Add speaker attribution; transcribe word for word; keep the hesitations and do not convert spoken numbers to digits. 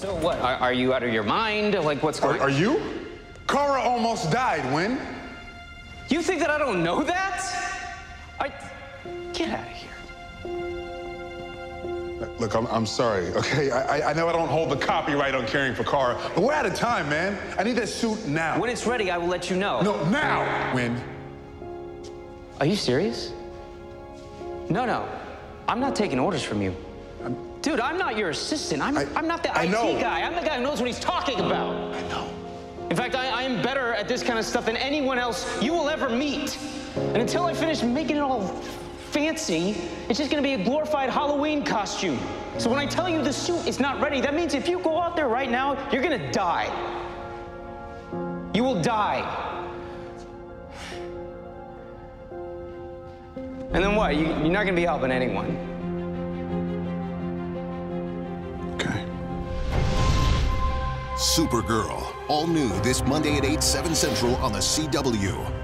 Speaker 1: So what? Are, are you out of your mind? Like, what's going on?
Speaker 2: Are, are you? Kara almost died, Win.
Speaker 1: You think that I don't know that? I... Get out of here.
Speaker 2: Look, I'm, I'm sorry, okay? I, I know I don't hold the copyright on caring for Kara, but we're out of time, man. I need that suit now.
Speaker 1: When it's ready, I will let you know.
Speaker 2: No, now, Win.
Speaker 1: Are you serious? No, no. I'm not taking orders from you. I'm... Dude, I'm not your assistant. I'm, I, I'm not the I T know. guy. I'm the guy who knows what he's talking about.
Speaker 2: I know.
Speaker 1: In fact, I, I am better at this kind of stuff than anyone else you will ever meet. And until I finish making it all fancy, it's just gonna be a glorified Halloween costume. So when I tell you the suit is not ready, that means if you go out there right now, you're gonna die. You will die. And then what? You, you're not gonna be helping anyone.
Speaker 2: Okay.
Speaker 3: Supergirl, all new this Monday at eight, seven Central on the C W.